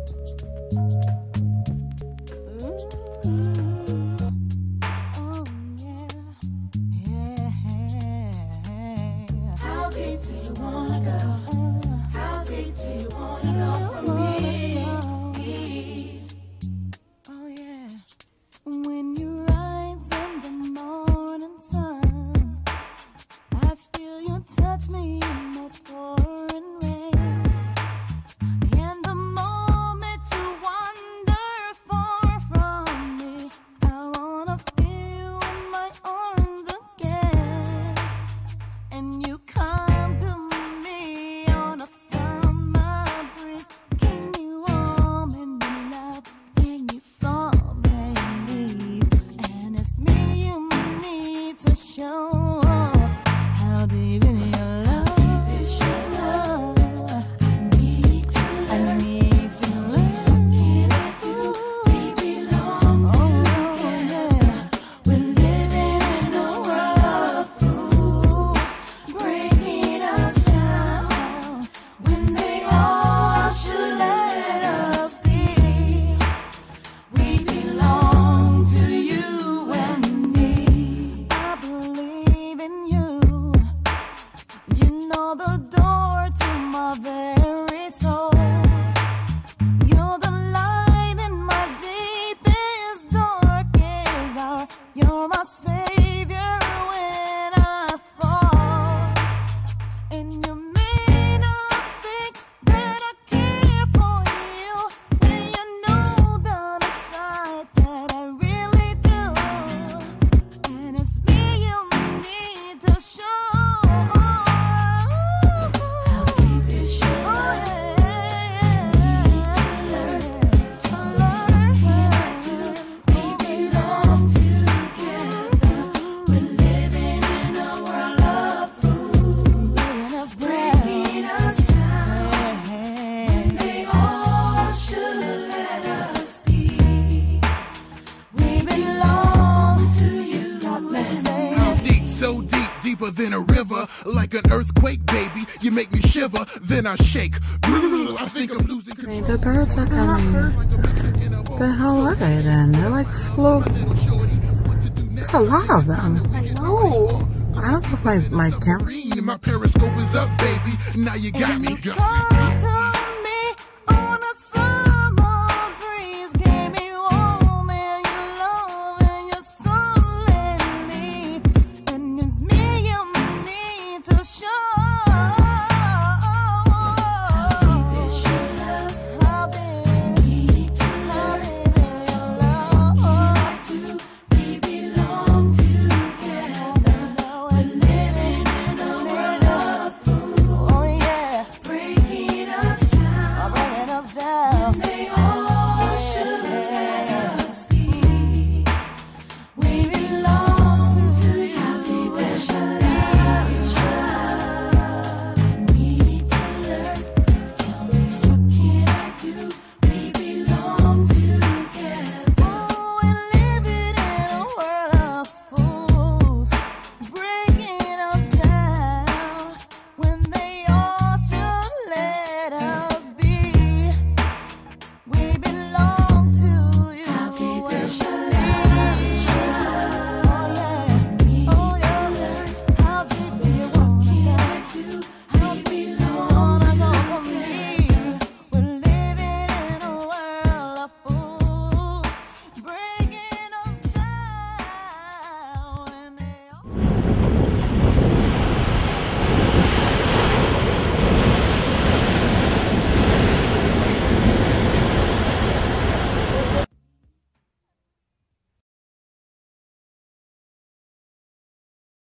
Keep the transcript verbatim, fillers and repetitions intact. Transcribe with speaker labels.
Speaker 1: Than a river, like an earthquake, baby. You make me shiver, then I shake. I think I'm losing control.
Speaker 2: The birds are coming. The hell are they then? They're like float. There's a lot of them.
Speaker 3: I know.
Speaker 2: I don't know if my my camera.
Speaker 1: My periscope is up, baby. Now you got me. Got me.